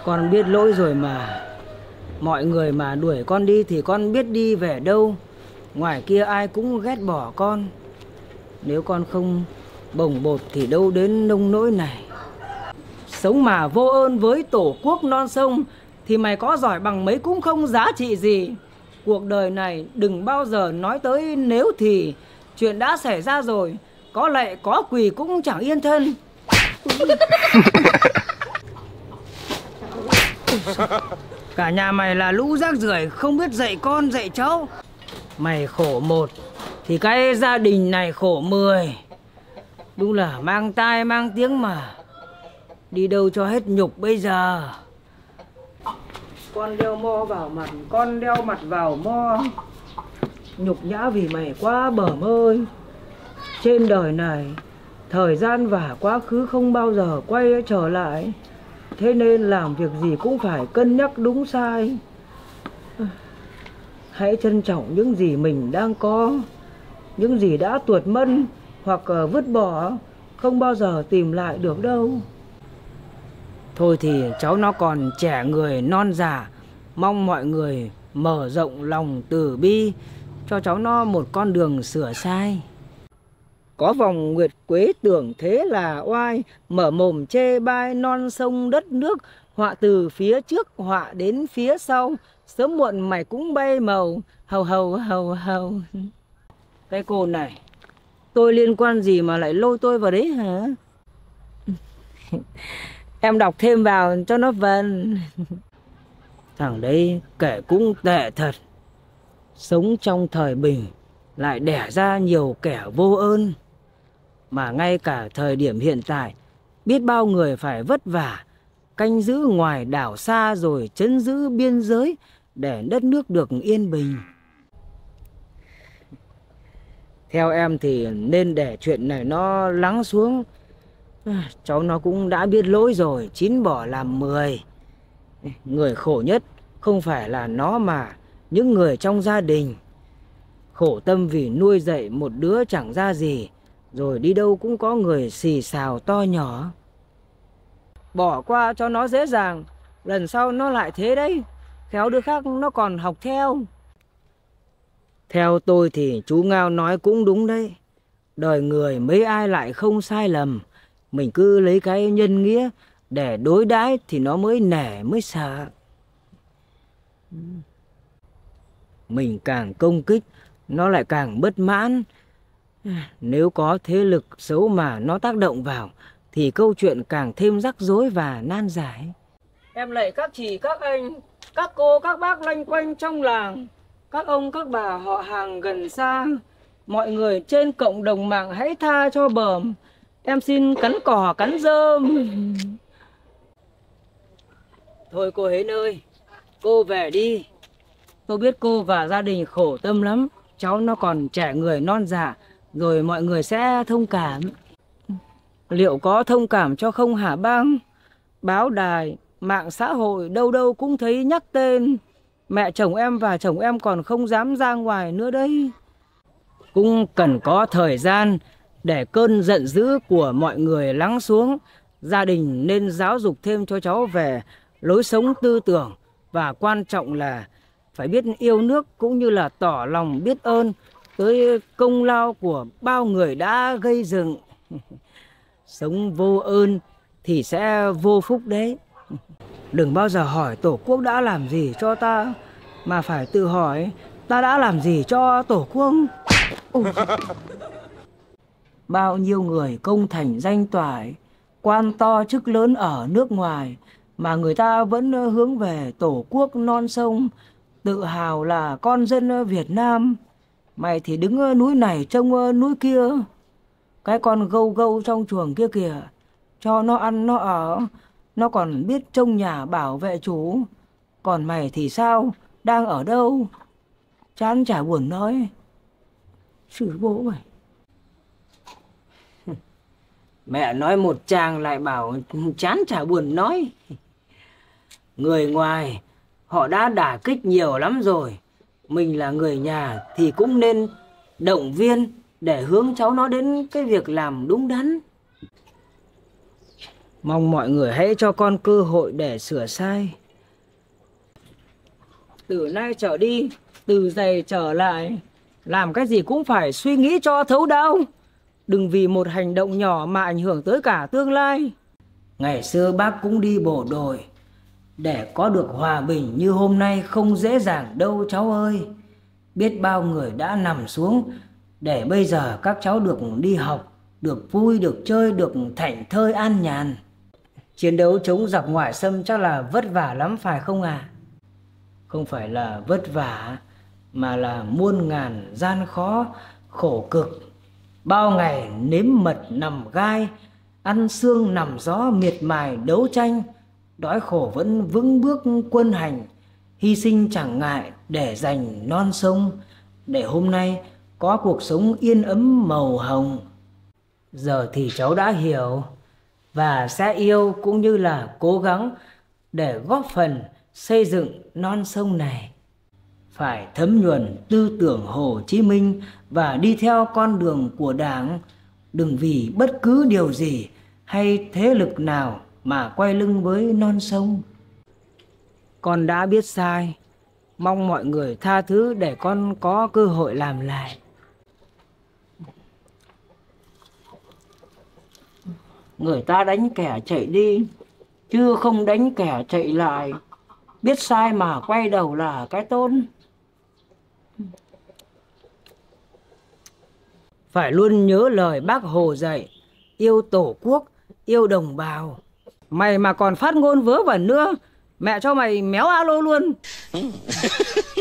Con biết lỗi rồi mà. Mọi người mà đuổi con đi thì con biết đi về đâu. Ngoài kia ai cũng ghét bỏ con. Nếu con không bồng bột thì đâu đến nông nỗi này. Sống mà vô ơn với tổ quốc non sông thì mày có giỏi bằng mấy cũng không giá trị gì. Cuộc đời này đừng bao giờ nói tới nếu thì. Chuyện đã xảy ra rồi, có lệ có quỳ cũng chẳng yên thân. Cả nhà mày là lũ rác rưởi, không biết dạy con dạy cháu. Mày khổ một thì cái gia đình này khổ 10. Đúng là mang tai mang tiếng mà. Đi đâu cho hết nhục bây giờ. Con đeo mo vào mặt, con đeo mặt vào mo. Nhục nhã vì mày quá bởm ơi. Trên đời này, thời gian và quá khứ không bao giờ quay trở lại. Thế nên làm việc gì cũng phải cân nhắc đúng sai. Hãy trân trọng những gì mình đang có. Những gì đã tuột mất hoặc vứt bỏ không bao giờ tìm lại được đâu. Thôi thì cháu nó còn trẻ người non già. Mong mọi người mở rộng lòng từ bi, cho cháu nó một con đường sửa sai. Có vòng nguyệt quế tưởng thế là oai, mở mồm chê bai non sông đất nước. Họa từ phía trước họa đến phía sau, sớm muộn mày cũng bay màu. Hầu hầu hầu hầu. Cái cô này, tôi liên quan gì mà lại lôi tôi vào đấy hả? Em đọc thêm vào cho nó vần. Thằng đấy kể cũng tệ thật. Sống trong thời bình lại đẻ ra nhiều kẻ vô ơn. Mà ngay cả thời điểm hiện tại, biết bao người phải vất vả canh giữ ngoài đảo xa rồi trấn giữ biên giới để đất nước được yên bình. Theo em thì nên để chuyện này nó lắng xuống. Cháu nó cũng đã biết lỗi rồi, 9 bỏ làm 10. Người khổ nhất không phải là nó mà những người trong gia đình. Khổ tâm vì nuôi dạy một đứa chẳng ra gì, rồi đi đâu cũng có người xì xào to nhỏ. Bỏ qua cho nó dễ dàng, lần sau nó lại thế đấy. Khéo đứa khác nó còn học theo. Theo tôi thì chú Ngao nói cũng đúng đấy. Đời người mấy ai lại không sai lầm. Mình cứ lấy cái nhân nghĩa để đối đãi thì nó mới nể mới sợ. Mình càng công kích nó lại càng bất mãn. Nếu có thế lực xấu mà nó tác động vào thì câu chuyện càng thêm rắc rối và nan giải. Em lạy các chị, các anh, các cô, các bác loanh quanh trong làng, các ông, các bà họ hàng gần xa, mọi người trên cộng đồng mạng hãy tha cho bờm. Em xin cắn cỏ cắn rơm. Thôi cô Hến ơi, cô về đi. Tôi biết cô và gia đình khổ tâm lắm. Cháu nó còn trẻ người non dạ, rồi mọi người sẽ thông cảm. Liệu có thông cảm cho không hả bang? Báo đài, mạng xã hội đâu đâu cũng thấy nhắc tên. Mẹ chồng em và chồng em còn không dám ra ngoài nữa đấy. Cũng cần có thời gian để cơn giận dữ của mọi người lắng xuống. Gia đình nên giáo dục thêm cho cháu về lối sống tư tưởng. Và quan trọng là phải biết yêu nước cũng như là tỏ lòng biết ơn tới công lao của bao người đã gây dựng. Sống vô ơn thì sẽ vô phúc đấy. Đừng bao giờ hỏi Tổ quốc đã làm gì cho ta, mà phải tự hỏi ta đã làm gì cho Tổ quốc. Bao nhiêu người công thành danh toại, quan to chức lớn ở nước ngoài, mà người ta vẫn hướng về Tổ quốc non sông, tự hào là con dân Việt Nam. Mày thì đứng núi này trông núi kia. Cái con gâu gâu trong chuồng kia kìa, cho nó ăn nó ở, nó còn biết trông nhà bảo vệ chủ. Còn mày thì sao, đang ở đâu? Chán chả buồn nói. Chửi bố mày. Mẹ nói một chàng lại bảo chán chả buồn nói. Người ngoài họ đã đả kích nhiều lắm rồi. Mình là người nhà thì cũng nên động viên để hướng cháu nó đến cái việc làm đúng đắn. Mong mọi người hãy cho con cơ hội để sửa sai. Từ nay trở đi, từ giày trở lại, làm cái gì cũng phải suy nghĩ cho thấu đáo. Đừng vì một hành động nhỏ mà ảnh hưởng tới cả tương lai. Ngày xưa bác cũng đi bộ đội. Để có được hòa bình như hôm nay không dễ dàng đâu cháu ơi. Biết bao người đã nằm xuống để bây giờ các cháu được đi học, được vui, được chơi, được thảnh thơi an nhàn. Chiến đấu chống giặc ngoại xâm chắc là vất vả lắm phải không à? Không phải là vất vả mà là muôn ngàn gian khó, khổ cực. Bao ngày nếm mật nằm gai, ăn xương nằm gió miệt mài đấu tranh. Đói khổ vẫn vững bước quân hành, hy sinh chẳng ngại để giành non sông, để hôm nay có cuộc sống yên ấm màu hồng. Giờ thì cháu đã hiểu và sẽ yêu cũng như là cố gắng để góp phần xây dựng non sông này. Phải thấm nhuần tư tưởng Hồ Chí Minh và đi theo con đường của Đảng. Đừng vì bất cứ điều gì hay thế lực nào mà quay lưng với non sông. Con đã biết sai, mong mọi người tha thứ để con có cơ hội làm lại. Người ta đánh kẻ chạy đi, chứ không đánh kẻ chạy lại. Biết sai mà quay đầu là cái tốt. Phải luôn nhớ lời Bác Hồ dạy, yêu Tổ quốc, yêu đồng bào. Mày mà còn phát ngôn vớ vẩn nữa, mẹ cho mày méo alo luôn.